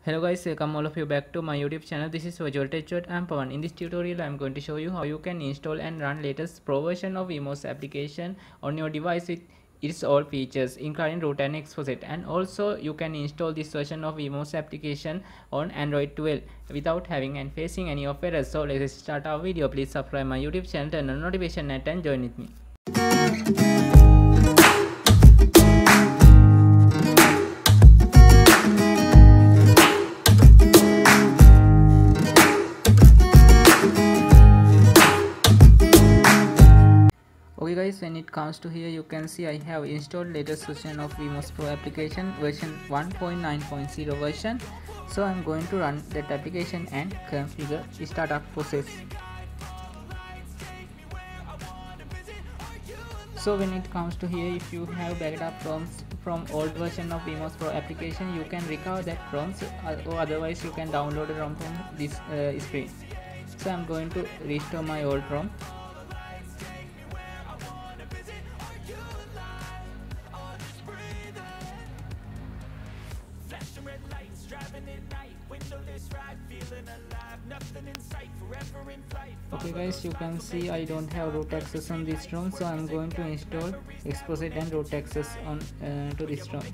Hello guys, welcome all of you back to my YouTube channel. This is Virtual Tech Chat. I'm Pawan. In this tutorial, I'm going to show you how you can install and run latest pro version of Vmos application on your device with its all features, including root and exposit. And also, you can install this version of Vmos application on Android 12 without having and facing any of errors. So let's start our video. Please subscribe my YouTube channel, turn on notification and join with me. Okay guys, when it comes to here, you can see I have installed latest version of Vmos Pro application version 1.9.0 version. So I'm going to run that application and configure the startup process. So when it comes to here, if you have backed up ROMs from old version of Vmos Pro application, you can recover that ROMs, or otherwise you can download a ROM from this screen. So I'm going to restore my old ROM. Okay guys, you can see I don't have root access on this ROM, so I'm going to install exposit and root access on to this ROM.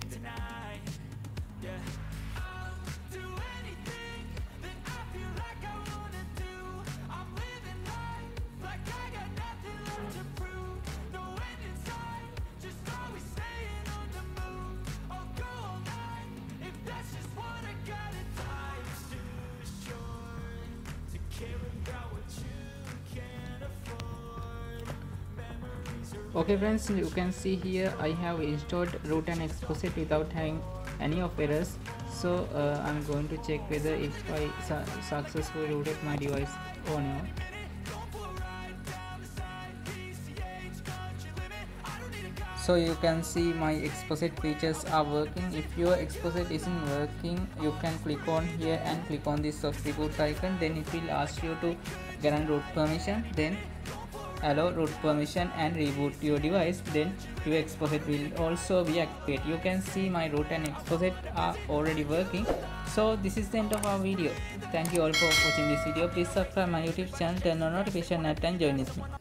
Okay friends, you can see here I have installed root and exposit without having any of errors. So I'm going to check whether if I successfully rooted my device or not. So you can see my exposit features are working. If your exposit isn't working, you can click on here and click on this soft reboot icon. Then it will ask you to grant root permission, then allow root permission and reboot your device. Then your exposit will also be activated. You can see my root and exposit are already working. So this is the end of our video. Thank you all for watching this video. Please subscribe my YouTube channel, turn on notification and join with me.